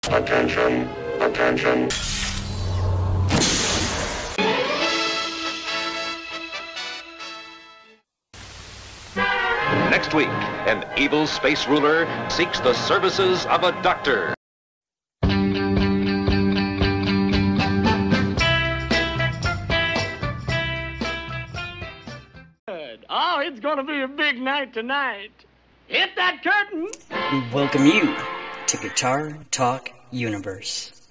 Attention, attention. Next week, an evil space ruler seeks the services of a doctor. Oh, it's gonna be a big night tonight. Hit that curtain! We welcome you to Guitar Talk Universe.